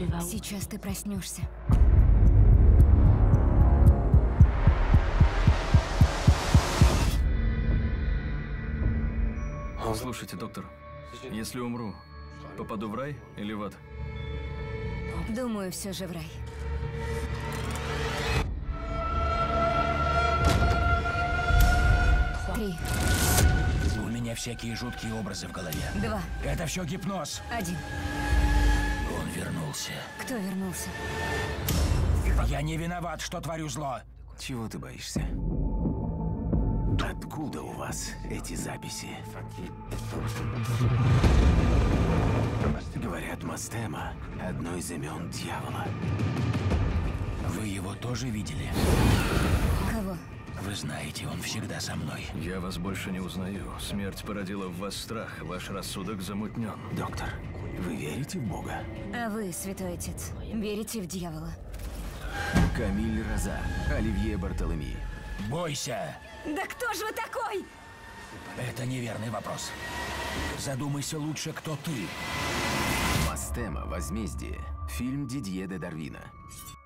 Сейчас ты проснешься. Слушайте, доктор, если умру, попаду в рай или в ад? Думаю, все же в рай. 3, У меня всякие жуткие образы в голове. 2, Это все гипноз. 1. Он вернулся. Кто вернулся? Я не виноват, что творю зло. Чего ты боишься? Откуда у вас эти записи? Говорят, Мастема — одно из имен дьявола. Вы его тоже видели? Кого? Вы знаете, он всегда со мной. Я вас больше не узнаю. Смерть породила в вас страх, ваш рассудок замутнен. Доктор, вы верите в Бога? А вы, святой отец, верите в дьявола? Камиль Роза, Оливье Бартоломей. Бойся! Да кто же вы такой? Это неверный вопрос. Задумайся лучше, кто ты. Мастема. Возмездие. Фильм Дидье де Дарвина.